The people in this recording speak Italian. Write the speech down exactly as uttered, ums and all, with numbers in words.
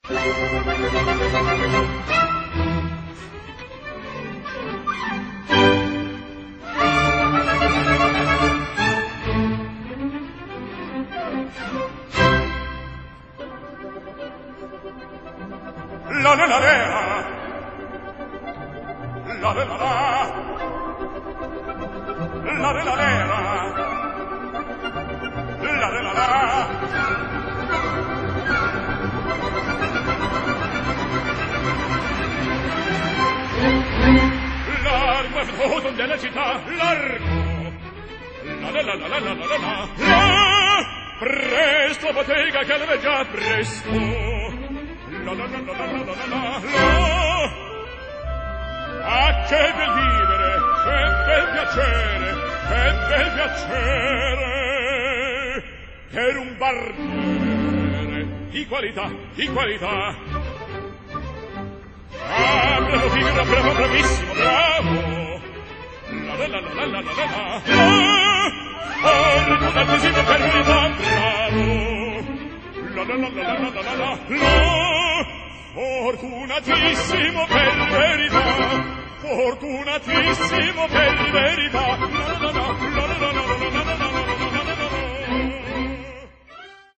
La la la la la la la la la la la la la la la largo è venuto della città largo la la la la la la la la la presto bottega che l'ave già presto la la la la la la la la la ah che bel vivere che bel piacere che bel piacere per un barbiere di qualità di qualità ah bravo figura bravo bravissimo bravo la la la la la la la la ah ricordatissimo per verità bravo la la la la la la la la la fortunatissimo per verità fortunatissimo per verità la la la la la la la la la la